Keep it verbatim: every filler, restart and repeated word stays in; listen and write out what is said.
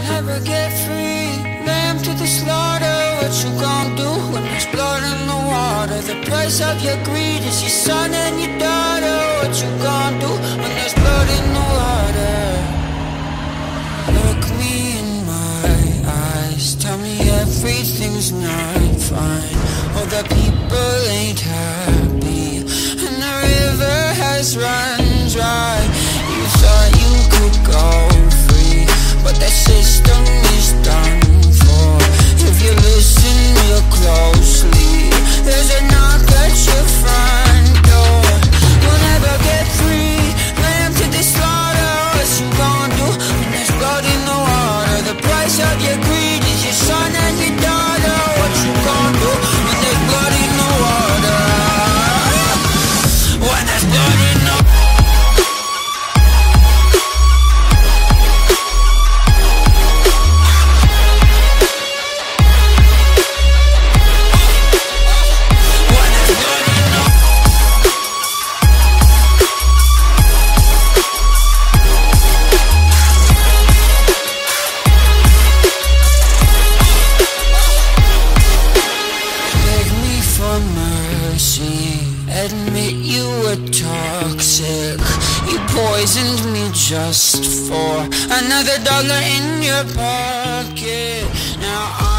never get free. Lamb to the slaughter, what you gon' do when there's blood in the water? The price of your greed is your son and your daughter. What you gon' do when there's blood in the water? Look me in my eyes, tell me everything's not fine. All the people ain't happy, and the river has run dry. You thought you could go free, but that system is done for. If you listen real closely, there's a knock at your front door. You'll never get free. Lamb to the slaughter, what you gon' do when there's blood in the water? The price of your greed is your son and your daughter. What you gon' do when there's blood in the water? When there's blood in the water. Admit you were toxic. You poisoned me just for another dollar in your pocket. Now